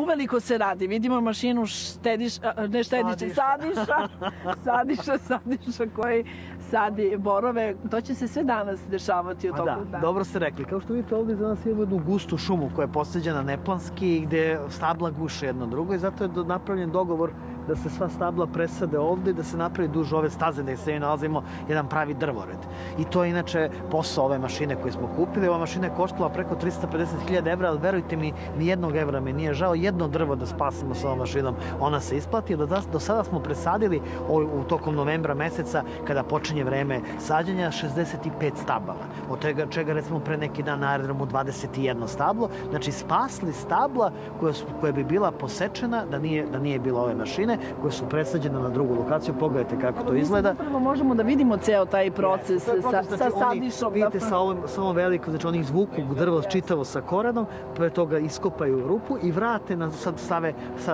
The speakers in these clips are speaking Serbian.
uveliko se radi. Vidimo mašinu sadiša koji sadi borove. To će se sve danas dešavati u toku dana. Dobro ste rekli. Kao što vidite, ovdje za nas imamo jednu gustu šumu koja je posađena neplanski, gde stabla guše jedno drugo i zato je napravljen dogovor da se sva stabla presade ovde i da se napravi duž ove staze, da se nalazimo jedan pravi drvored. I to je inače posao ove mašine koje smo kupili. Ova mašina je koštala preko 350.000 evra, ali verujte mi, ni jednog evra mi nije žao. Jedno drvo da spasimo sa ovom mašinom, ona se isplati. Do sada smo presadili u tokom novembra meseca, kada počinje vreme sađanja, 65 stabala. Od čega recimo pre neki dan na aerodromu 21 stablo. Znači spasli stabla koja bi bila posečena da nije bilo ove mašine, koje su presađene na drugu lokaciju. Pogledajte kako to izgleda. Zapravo možemo da vidimo ceo taj proces sa sadišom. Vidite sa ovom velikom, znači oni izvuku drvo čitavo sa korenom, pre toga iskopaju rupu i vrate, sad stave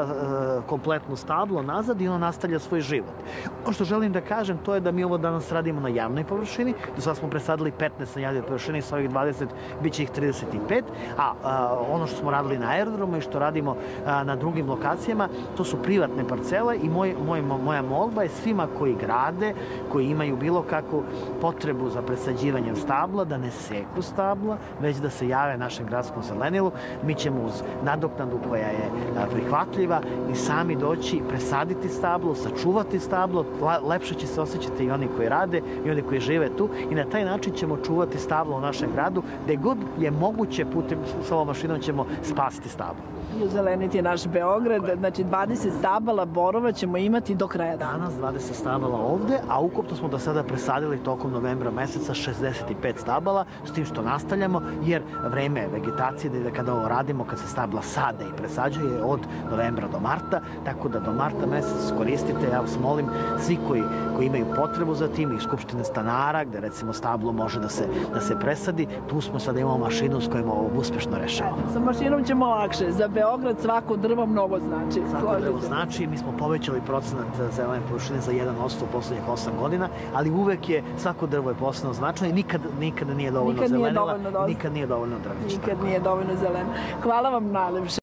kompletno stablo nazad i ono nastavlja svoj život. Ono što želim da kažem, to je da mi ovo danas radimo na javnoj površini. Do sada smo presadili 15 na javnoj površini, sa ovih 20 bit će ih 35, a ono što smo radili na aerodromu i što radimo na drugim lokacijama, to su privatne parcele i moja molba je svima koji grade, koji imaju bilo kakvu potrebu za presađivanjem stabla, da ne seku stabla, već da se jave našem gradskom zelenilu. Mi ćemo uz nadoknadu koja je prihvatljiva i sami doći, presaditi stablo, sačuvati stablo, lepše će se osjećati i oni koji rade i oni koji žive tu i na taj način ćemo čuvati stablo u našem gradu, gde god je moguće putem s ovom mašinom ćemo spasiti stablo. I ozeleniti naš Beograd, znači 20 stabala borova ćemo imati do kraja dana. Danas 20 stabala ovde, a ukupno smo do sada presadili tokom novembra meseca 65 stabala, s tim što nastavljamo, jer vreme vegetacije, da kada ovo radimo, kad se stabla sade i presađuje od novembra do marta, tako da do marta mesec koristite, ja vas molim, svi koji imaju potrebu za tim, i Skupštine stanara, gde recimo stablo može da se presadi, tu smo sada imamo mašinu s kojom ovo uspešno rešavamo. Sa mašinom ćemo lakše, za Beograd svako drvo mnogo znači. Svako drvo znači, mi smo povećali procenat zelene površine za 1% u poslednjih 8 godina, ali uvek je, svako drvo je posebno značajno i nikada nije dovoljno zelenila, nikad nije dovoljno drveća. Nikad nije dovoljno zeleno. Hvala vam najlepše.